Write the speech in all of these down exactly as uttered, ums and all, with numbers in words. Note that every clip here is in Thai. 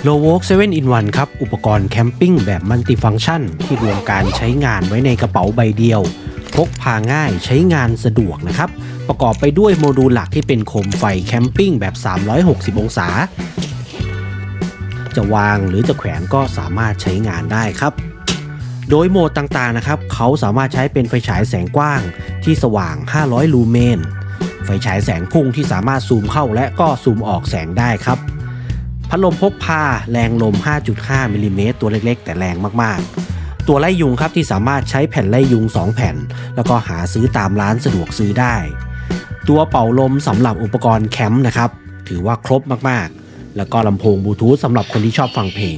โลโวกเซเว่น อิน วัน ครับอุปกรณ์แคมปิ้งแบบมัลติฟังก์ชันที่รวมการใช้งานไว้ในกระเป๋าใบเดียวพกพาง่ายใช้งานสะดวกนะครับประกอบไปด้วยโมดูลหลักที่เป็นโคมไฟแคมปิ้งแบบสามร้อยหกสิบองศาจะวางหรือจะแขวนก็สามารถใช้งานได้ครับโดยโหมดต่างๆนะครับเขาสามารถใช้เป็นไฟฉายแสงกว้างที่สว่างห้าร้อยลูเมนไฟฉายแสงพุ่งที่สามารถซูมเข้าและก็ซูมออกแสงได้ครับพัดลมพกพาแรงลม ห้าจุดห้า มิลลิเมตรตัวเล็กๆแต่แรงมากๆตัวไล่ยุงครับที่สามารถใช้แผ่นไล่ยุงสองแผ่นแล้วก็หาซื้อตามร้านสะดวกซื้อได้ตัวเป่าลมสำหรับอุปกรณ์แคมป์นะครับถือว่าครบมากๆแล้วก็ลำโพงบลูทูธสำหรับคนที่ชอบฟังเพลง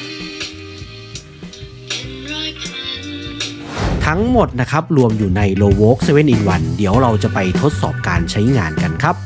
ทั้งหมดนะครับรวมอยู่ใน โลโวกเซเว่น อิน วัน เดี๋ยวเราจะไปทดสอบการใช้งานกันครับ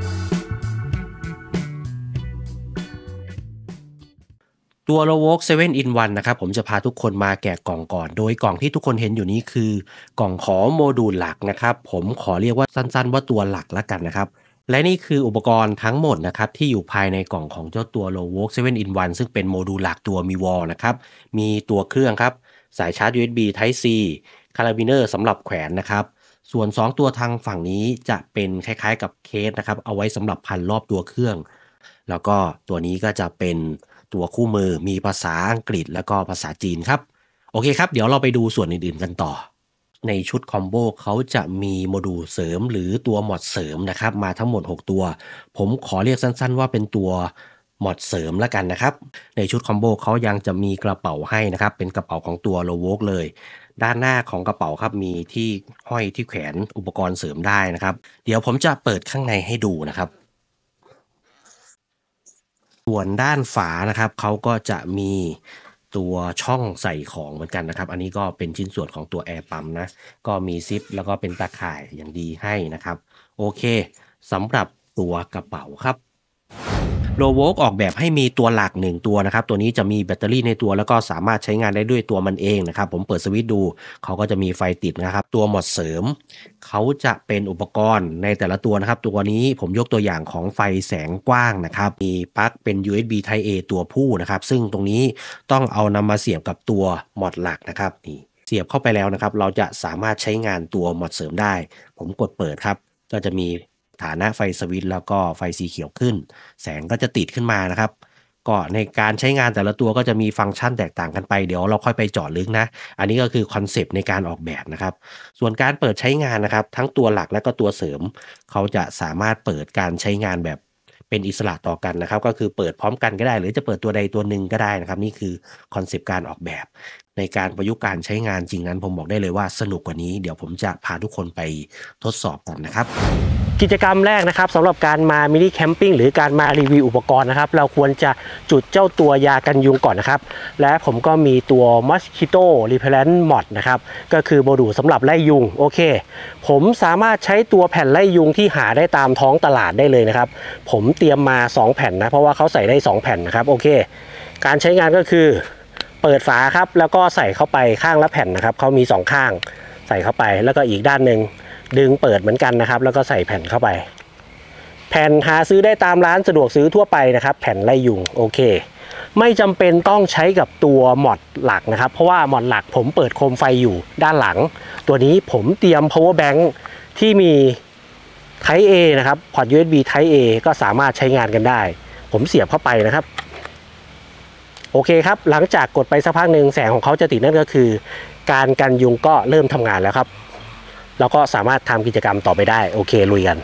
ตัว โลโวกเซเว่น อิน วัน นะครับผมจะพาทุกคนมาแกะกล่องก่อนโดยกล่องที่ทุกคนเห็นอยู่นี้คือกล่องของโมดูลหลักนะครับผมขอเรียกว่าสั้นๆว่าตัวหลักแล้วกันนะครับและนี่คืออุปกรณ์ทั้งหมดนะครับที่อยู่ภายในกล่องของเจ้าตัว โลโวกเซเว่น อิน วัน ซึ่งเป็นโมดูลหลักตัวมีวอลนะครับมีตัวเครื่องครับสายชาร์จ ยู เอส บี Type C คาราบิเนอร์สำหรับแขวนนะครับส่วนสองตัวทางฝั่งนี้จะเป็นคล้ายๆกับเคสนะครับเอาไว้สำหรับพันรอบตัวเครื่องแล้วก็ตัวนี้ก็จะเป็นตัวคู่มือมีภาษาอังกฤษแล้วก็ภาษาจีนครับโอเคครับเดี๋ยวเราไปดูส่วนอื่นๆกันต่อในชุดคอมโบเขาจะมีโมดูลเสริมหรือตัวมอดเสริมนะครับมาทั้งหมดหกตัวผมขอเรียกสั้นๆว่าเป็นตัวมอดเสริมแล้วกันนะครับในชุดคอมโบเขายังจะมีกระเป๋าให้นะครับเป็นกระเป๋าของตัวโลโวกเลยด้านหน้าของกระเป๋าครับมีที่ห้อยที่แขวนอุปกรณ์เสริมได้นะครับเดี๋ยวผมจะเปิดข้างในให้ดูนะครับส่วนด้านฝานะครับเขาก็จะมีตัวช่องใส่ของเหมือนกันนะครับอันนี้ก็เป็นชิ้นส่วนของตัวแอร์ปั๊มนะก็มีซิปแล้วก็เป็นตาข่ายอย่างดีให้นะครับโอเคสำหรับตัวกระเป๋าครับโลโวกออกแบบให้มีตัวหลักหนึ่งตัวนะครับตัวนี้จะมีแบตเตอรี่ในตัวแล้วก็สามารถใช้งานได้ด้วยตัวมันเองนะครับผมเปิดสวิตช์ดูเขาก็จะมีไฟติดนะครับตัวหมอดเสริมเขาจะเป็นอุปกรณ์ในแต่ละตัวนะครับตัวนี้ผมยกตัวอย่างของไฟแสงกว้างนะครับมีปลั๊กเป็น ยู เอส บี Type A ตัวผู้นะครับซึ่งตรงนี้ต้องเอานำมาเสียบกับตัวหมอดหลักนะครับนี่เสียบเข้าไปแล้วนะครับเราจะสามารถใช้งานตัวหมอดเสริมได้ผมกดเปิดครับก็จะมีฐานะไฟสวิตช์แล้วก็ไฟสีเขียวขึ้นแสงก็จะติดขึ้นมานะครับก็ในการใช้งานแต่ละตัวก็จะมีฟังก์ชันแตกต่างกันไปเดี๋ยวเราค่อยไปเจาะลึกนะอันนี้ก็คือคอนเซปต์ในการออกแบบนะครับส่วนการเปิดใช้งานนะครับทั้งตัวหลักและก็ตัวเสริมเขาจะสามารถเปิดการใช้งานแบบเป็นอิสระต่อกันนะครับก็คือเปิดพร้อมกันก็ได้หรือจะเปิดตัวใดตัวหนึ่งก็ได้นะครับนี่คือคอนเซปต์การออกแบบในการประยุกต์การใช้งานจริงนั้นผมบอกได้เลยว่าสนุกกว่านี้เดี๋ยวผมจะพาทุกคนไปทดสอบกันนะครับกิจกรรมแรกนะครับสำหรับการมามินิแคมปิ้งหรือการมารีวิวอุปกรณ์นะครับเราควรจะจุดเจ้าตัวยากันยุงก่อนนะครับและผมก็มีตัว Mosquito Repellent Mod นะครับก็คือโมดูลสำหรับไล่ยุงโอเคผมสามารถใช้ตัวแผ่นไล่ยุงที่หาได้ตามท้องตลาดได้เลยนะครับผมเตรียมมาสองแผ่นนะเพราะว่าเขาใส่ได้สองแผ่นนะครับโอเคการใช้งานก็คือเปิดฝาครับแล้วก็ใส่เข้าไปข้างละแผ่นนะครับเขามีสองข้างใส่เข้าไปแล้วก็อีกด้านหนึ่งดึงเปิดเหมือนกันนะครับแล้วก็ใส่แผ่นเข้าไปแผ่นหาซื้อได้ตามร้านสะดวกซื้อทั่วไปนะครับแผ่นไล่ยุงโอเคไม่จำเป็นต้องใช้กับตัวมอดหลักนะครับเพราะว่ามอดหลักผมเปิดโคมไฟอยู่ด้านหลังตัวนี้ผมเตรียม power bank ที่มี Type A นะครับพอร์ต ยู เอส บี Type A ก็สามารถใช้งานกันได้ผมเสียบเข้าไปนะครับโอเคครับหลังจากกดไปสักพักหนึ่งแสงของเขาจะติดนั่นก็คือการกันยุงก็เริ่มทำงานแล้วครับเราก็สามารถทำกิจกรรมต่อไปได้โอเคลุยกัน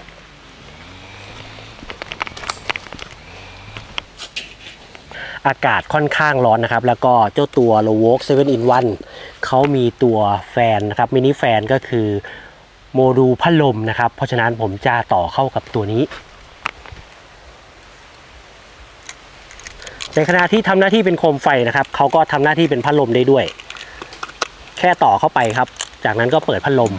อากาศค่อนข้างร้อนนะครับแล้วก็เจ้าตัว โลโวกเซเว่น อิน วัน เขามีตัวแฟนนะครับมินิแฟนก็คือโมดูลพัดลมนะครับเพราะฉะนั้นผมจะต่อเข้ากับตัวนี้ในขณะที่ทำหน้าที่เป็นโคมไฟนะครับเขาก็ทำหน้าที่เป็นพัดลมได้ด้วยแค่ต่อเข้าไปครับจากนั้นก็เปิดพัดลม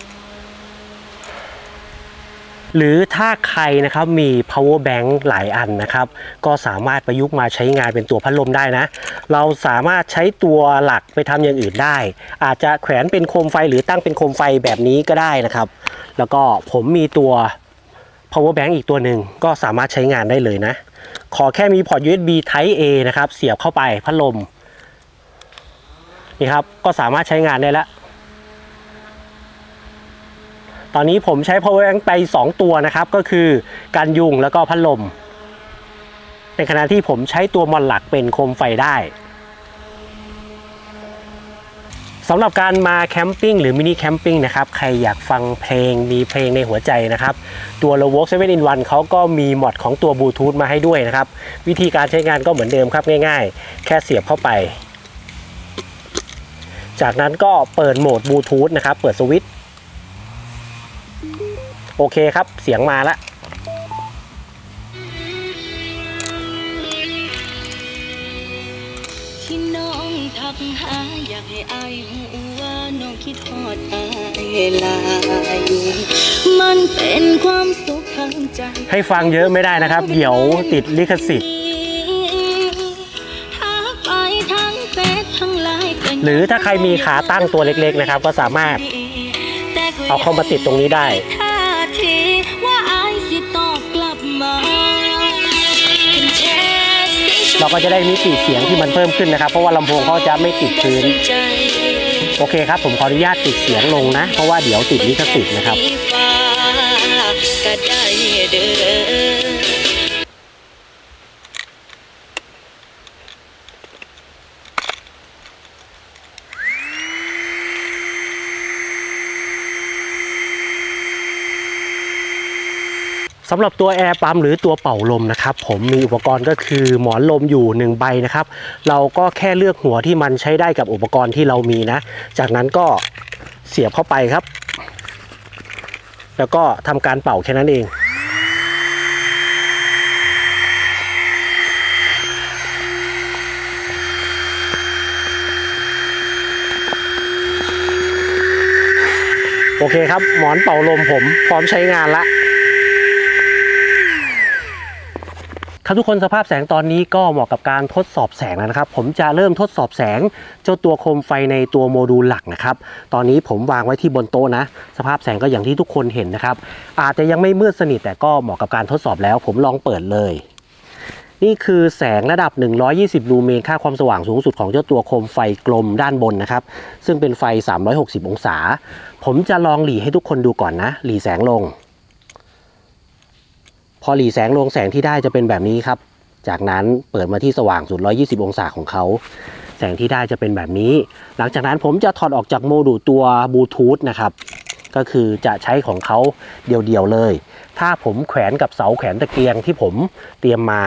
หรือถ้าใครนะครับมี power bank หลายอันนะครับก็สามารถประยุกต์มาใช้งานเป็นตัวพัดลมได้นะเราสามารถใช้ตัวหลักไปทำอย่างอื่นได้อาจจะแขวนเป็นโคมไฟหรือตั้งเป็นโคมไฟแบบนี้ก็ได้นะครับแล้วก็ผมมีตัว power bank อีกตัวหนึ่งก็สามารถใช้งานได้เลยนะขอแค่มีพอร์ต ยู เอส บี Type A นะครับเสียบเข้าไปพัดลมนี่ครับก็สามารถใช้งานได้แล้วตอนนี้ผมใช้ power bank ไปสองตัวนะครับก็คือกันยุงแล้วก็พัดลมในขณะที่ผมใช้ตัวมอนหลักเป็นโคมไฟได้สำหรับการมาแคมปิ้งหรือมินิแคมปิ้งนะครับใครอยากฟังเพลงมีเพลงในหัวใจนะครับตัว Lovok เซเว่น in วันเขาก็มีมอดของตัวบลูทูธมาให้ด้วยนะครับวิธีการใช้งานก็เหมือนเดิมครับง่ายๆแค่เสียบเข้าไปจากนั้นก็เปิดโหมดบลูทูธนะครับเปิดสวิตช์โอเคครับเสียงมาแล้วที่น้องทักหาอยากให้อายหูว่าน้องคิดฮอดอายหลายมันเป็นความสุขทางใจให้ฟังเยอะไม่ได้นะครับเดี๋ยวติดลิขสิทธิ์หรือถ้าใครมีขาตั้งตัวเล็กๆนะครับก็สามารถเอาเข้ามาติดตรงนี้ได้เราก็จะได้มิติเสียงที่มันเพิ่มขึ้นนะครับเพราะว่าลำโพงเขาจะไม่ติดพื้นโอเคครับผมขออนุญาตติดเสียงลงนะเพราะว่าเดี๋ยวติดลิขสิทธิ์นะครับสำหรับตัวแอร์ปั๊มหรือตัวเป่าลมนะครับผมมีอุปกรณ์ก็คือหมอนลมอยู่หนึ่งใบนะครับเราก็แค่เลือกหัวที่มันใช้ได้กับอุปกรณ์ที่เรามีนะจากนั้นก็เสียบเข้าไปครับแล้วก็ทำการเป่าแค่นั้นเองโอเคครับหมอนเป่าลมผมพร้อมใช้งานละครับทุกคนสภาพแสงตอนนี้ก็เหมาะกับการทดสอบแสงแล้วนะครับผมจะเริ่มทดสอบแสงเจ้าตัวโคมไฟในตัวโมดูลหลักนะครับตอนนี้ผมวางไว้ที่บนโต๊ะนะสภาพแสงก็อย่างที่ทุกคนเห็นนะครับอาจจะยังไม่มืดสนิทแต่ก็เหมาะกับการทดสอบแล้วผมลองเปิดเลยนี่คือแสงระดับหนึ่งร้อยยี่สิบลูเมนค่าความสว่างสูงสุดของเจ้าตัวโคมไฟกลมด้านบนนะครับซึ่งเป็นไฟสามร้อยหกสิบองศาผมจะลองหลีให้ทุกคนดูก่อนนะหลีแสงลงพอหลีแสงลงแสงที่ได้จะเป็นแบบนี้ครับจากนั้นเปิดมาที่สว่างสุดหนึ่งร้อยยี่สิบองศาของเขาแสงที่ได้จะเป็นแบบนี้หลังจากนั้นผมจะถอดออกจากโมดูลตัวบลูทูธนะครับก็คือจะใช้ของเขาเดี่ยวๆเลยถ้าผมแขวนกับเสาแขวนตะเกียงที่ผมเตรียมมา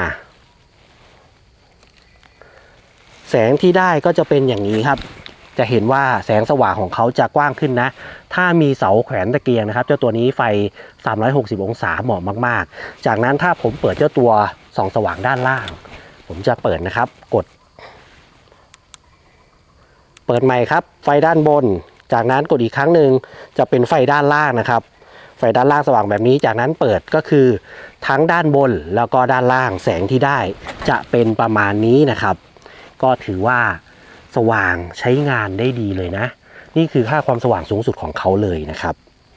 แสงที่ได้ก็จะเป็นอย่างนี้ครับจะเห็นว่าแสงสว่างของเขาจะกว้างขึ้นนะถ้ามีเสาแขวนตะเกียงนะครับเจ้าตัวนี้ไฟสามร้อยหกสิบองศาเหมาะมากๆจากนั้นถ้าผมเปิดเจ้าตัวส่องสว่างด้านล่างผมจะเปิดนะครับกดเปิดใหม่ครับไฟด้านบนจากนั้นกดอีกครั้งหนึ่งจะเป็นไฟด้านล่างนะครับไฟด้านล่างสว่างแบบนี้จากนั้นเปิดก็คือทั้งด้านบนแล้วก็ด้านล่างแสงที่ได้จะเป็นประมาณนี้นะครับก็ถือว่าสว่างใช้งานได้ดีเลยนะนี่คือค่าความสว่างสูงสุดของเขาเลยนะครับ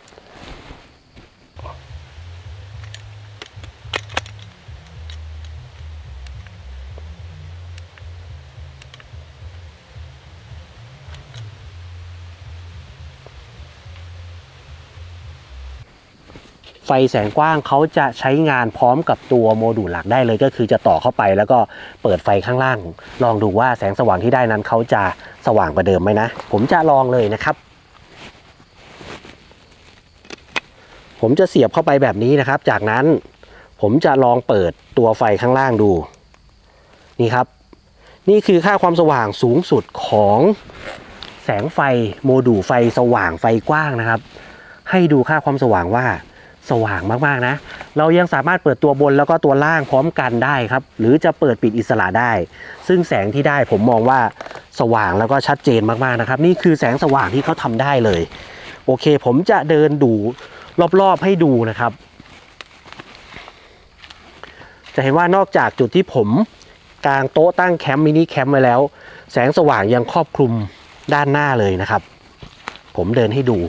ไฟแสงกว้างเขาจะใช้งานพร้อมกับตัวโมดูลหลักได้เลยก็คือจะต่อเข้าไปแล้วก็เปิดไฟข้างล่างลองดูว่าแสงสว่างที่ได้นั้นเขาจะสว่างกว่าเดิมไหมนะผมจะลองเลยนะครับผมจะเสียบเข้าไปแบบนี้นะครับจากนั้นผมจะลองเปิดตัวไฟข้างล่างดูนี่ครับนี่คือค่าความสว่างสูงสุดของแสงไฟโมดูลไฟสว่างไฟกว้างนะครับให้ดูค่าความสว่างว่าสว่างมากๆนะเรายังสามารถเปิดตัวบนแล้วก็ตัวล่างพร้อมกันได้ครับหรือจะเปิดปิดอิสระได้ซึ่งแสงที่ได้ผมมองว่าสว่างแล้วก็ชัดเจนมากๆนะครับนี่คือแสงสว่างที่เขาทำได้เลยโอเคผมจะเดินดูรอบๆให้ดูนะครับจะเห็นว่านอกจากจุดที่ผมกางโต๊ะตั้งแคมป์มินิแคมป์ไว้แล้วแสงสว่างยังครอบคลุมด้านหน้าเลยนะครับผมเดินให้ดู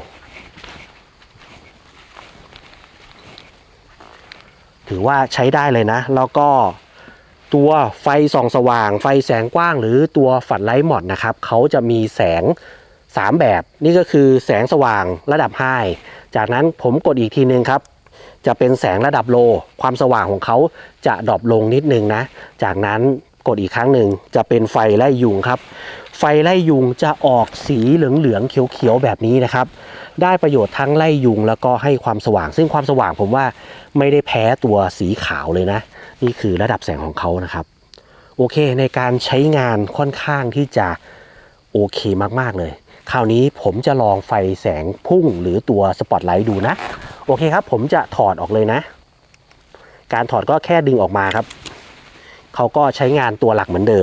ถือว่าใช้ได้เลยนะแล้วก็ตัวไฟส่องสว่างไฟแสงกว้างหรือตัวฝัดไลท์มอดนะครับเขาจะมีแสงสามแบบนี่ก็คือแสงสว่างระดับไฮจากนั้นผมกดอีกทีนึงครับจะเป็นแสงระดับโลความสว่างของเขาจะดรอปลงนิดนึงนะจากนั้นกดอีกครั้งหนึ่งจะเป็นไฟไล่ยุงครับไฟไล่ยุงจะออกสีเหลืองๆเขียวๆแบบนี้นะครับได้ประโยชน์ทั้งไล่ยุงแล้วก็ให้ความสว่างซึ่งความสว่างผมว่าไม่ได้แพ้ตัวสีขาวเลยนะนี่คือระดับแสงของเขานะครับโอเคในการใช้งานค่อนข้างที่จะโอเคมากๆเลยคราวนี้ผมจะลองไฟแสงพุ่งหรือตัวสปอตไลท์ดูนะโอเคครับผมจะถอดออกเลยนะการถอดก็แค่ดึงออกมาครับเขาก็ใช้งานตัวหลักเหมือนเดิม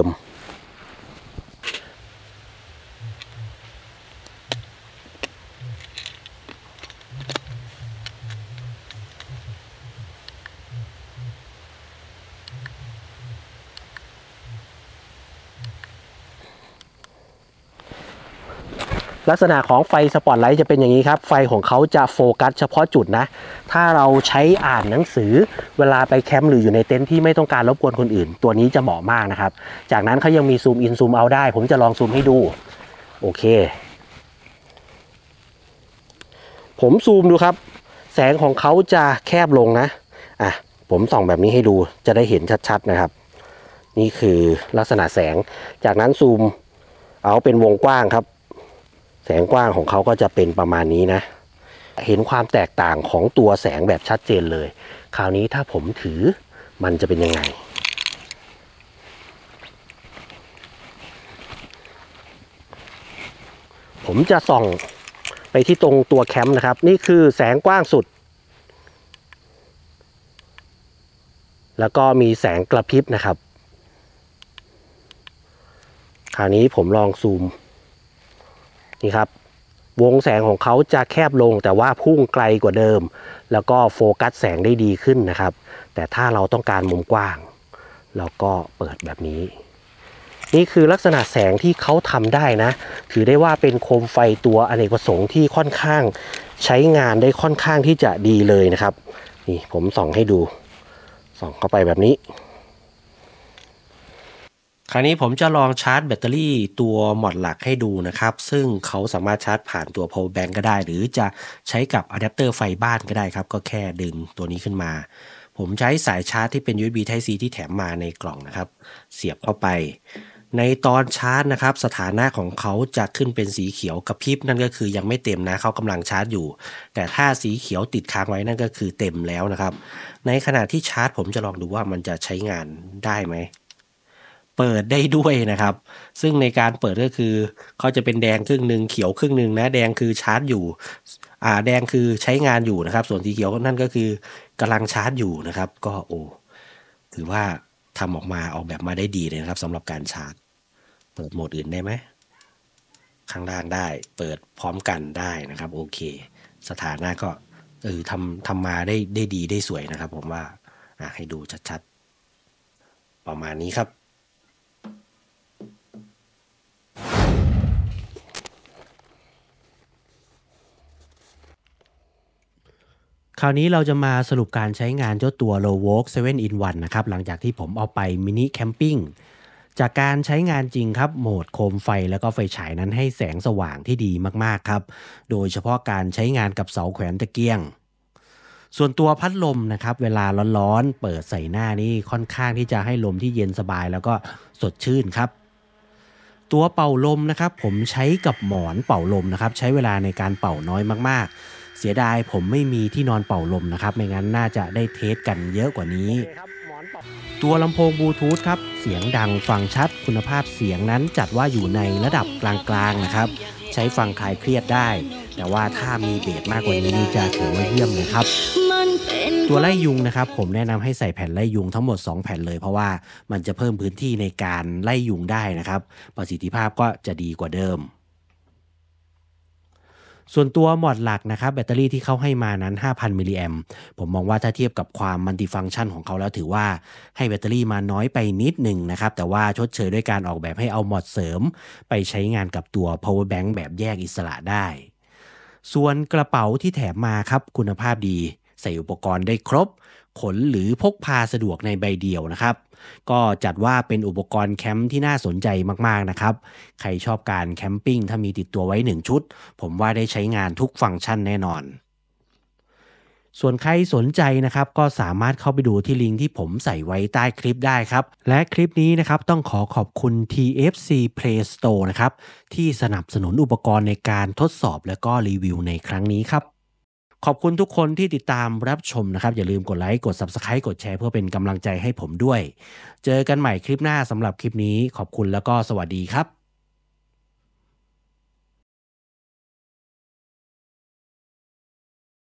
ลักษณะของไฟสปอตไลท์จะเป็นอย่างนี้ครับไฟของเขาจะโฟกัสเฉพาะจุดนะถ้าเราใช้อ่านหนังสือเวลาไปแคมป์หรืออยู่ในเต็นท์ที่ไม่ต้องการรบกวนคนอื่นตัวนี้จะเหมาะมากนะครับจากนั้นเขายังมีซูมอินซูมเอาได้ผมจะลองซูมให้ดูโอเคผมซูมดูครับแสงของเขาจะแคบลงนะอ่ะผมส่องแบบนี้ให้ดูจะได้เห็นชัดๆนะครับนี่คือลักษณะแสงจากนั้นซูมเอาเป็นวงกว้างครับแสงกว้างของเขาก็จะเป็นประมาณนี้นะเห็นความแตกต่างของตัวแสงแบบชัดเจนเลยคราวนี้ถ้าผมถือมันจะเป็นยังไงผมจะส่องไปที่ตรงตัวแคมป์นะครับนี่คือแสงกว้างสุดแล้วก็มีแสงกระพริบนะครับคราวนี้ผมลองซูมนี่ครับวงแสงของเขาจะแคบลงแต่ว่าพุ่งไกลกว่าเดิมแล้วก็โฟกัสแสงได้ดีขึ้นนะครับแต่ถ้าเราต้องการมุมกว้างเราก็เปิดแบบนี้นี่คือลักษณะแสงที่เขาทำได้นะถือได้ว่าเป็นโคมไฟตัวอเนกประสงค์ที่ค่อนข้างใช้งานได้ค่อนข้างที่จะดีเลยนะครับนี่ผมส่องให้ดูส่องเข้าไปแบบนี้คราวนี้ผมจะลองชาร์จแบตเตอรี่ตัวมอดหลักให้ดูนะครับซึ่งเขาสามารถชาร์จผ่านตัว power bank ก็ได้หรือจะใช้กับอะแดปเตอร์ไฟบ้านก็ได้ครับก็แค่ดึงตัวนี้ขึ้นมาผมใช้สายชาร์จที่เป็น ยู เอส บี Type C ที่แถมมาในกล่องนะครับเสียบเข้าไปในตอนชาร์จนะครับสถานะของเขาจะขึ้นเป็นสีเขียวกระพริบนั่นก็คือยังไม่เต็มนะเขากำลังชาร์จอยู่แต่ถ้าสีเขียวติดค้างไว้นั่นก็คือเต็มแล้วนะครับในขณะที่ชาร์จผมจะลองดูว่ามันจะใช้งานได้ไหมเปิดได้ด้วยนะครับซึ่งในการเปิดก็คือเขาจะเป็นแดงครึ่งหนึ่งเขียวครึ่งหนึ่งนะแดงคือชาร์จอยู่อ่าแดงคือใช้งานอยู่นะครับส่วนสีเขียวนั่นก็คือกำลังชาร์จอยู่นะครับก็โอ้ถือว่าทำออกมาออกแบบมาได้ดีเลยนะครับสำหรับการชาร์จเปิดโหมดอื่นได้ไหมข้างล่างได้เปิดพร้อมกันได้นะครับโอเคสถานะก็เออทำทำมาได้ได้ดีได้สวยนะครับผมว่าอ่ะให้ดูชัดๆประมาณนี้ครับคราวนี้เราจะมาสรุปการใช้งานเจ้าตัว Lowok เซเว่น in วันนะครับหลังจากที่ผมเอาไปมินิแคมปิ้งจากการใช้งานจริงครับโหมดโคมไฟแล้วก็ไฟฉายนั้นให้แสงสว่างที่ดีมากๆครับโดยเฉพาะการใช้งานกับเสาแขวนตะเกียงส่วนตัวพัดลมนะครับเวลาร้อนๆเปิดใส่หน้านี่ค่อนข้างที่จะให้ลมที่เย็นสบายแล้วก็สดชื่นครับตัวเป่าลมนะครับผมใช้กับหมอนเป่าลมนะครับใช้เวลาในการเป่าน้อยมากๆเสียดายผมไม่มีที่นอนเป่าลมนะครับไม่งั้นน่าจะได้เทสกันเยอะกว่านี้ตัวลำโพงบลูทูธครับเสียงดังฟังชัดคุณภาพเสียงนั้นจัดว่าอยู่ในระดับกลางๆนะครับใช้ฟังคลายเครียดได้แต่ว่าถ้ามีเบสมากกว่านี้นี่จะถือว่าเยี่ยมเลยครับตัวไล่ยุงนะครับผมแนะนำให้ใส่แผ่นไล่ยุงทั้งหมดสองแผ่นเลยเพราะว่ามันจะเพิ่มพื้นที่ในการไล่ยุงได้นะครับประสิทธิภาพก็จะดีกว่าเดิมส่วนตัวมอดหลักนะครับแบตเตอรี่ที่เขาให้มานั้น ห้าพัน มิลลิแอมป์ผมมองว่าถ้าเทียบกับความมัลติฟังก์ชันของเขาแล้วถือว่าให้แบตเตอรี่มาน้อยไปนิดหนึ่งนะครับแต่ว่าชดเชยด้วยการออกแบบให้เอามอดเสริมไปใช้งานกับตัว power bank แบบแยกอิสระได้ส่วนกระเป๋าที่แถมมาครับคุณภาพดีใส่อุปกรณ์ได้ครบขนหรือพกพาสะดวกในใบเดียวนะครับก็จัดว่าเป็นอุปกรณ์แคมป์ที่น่าสนใจมากๆนะครับใครชอบการแคมปิ้งถ้ามีติดตัวไว้หนึ่งชุดผมว่าได้ใช้งานทุกฟังก์ชันแน่นอนส่วนใครสนใจนะครับก็สามารถเข้าไปดูที่ลิงก์ที่ผมใส่ไว้ใต้คลิปได้ครับและคลิปนี้นะครับต้องขอขอบคุณ ที เอฟ ซี Play Store นะครับที่สนับสนุนอุปกรณ์ในการทดสอบและก็รีวิวในครั้งนี้ครับขอบคุณทุกคนที่ติดตามรับชมนะครับอย่าลืมกดไลค์กด Subscribe กดแชร์เพื่อเป็นกำลังใจให้ผมด้วยเจอกันใหม่คลิปหน้าสำหรับคลิปนี้ขอบคุณแล้วก็สวัสดีครับ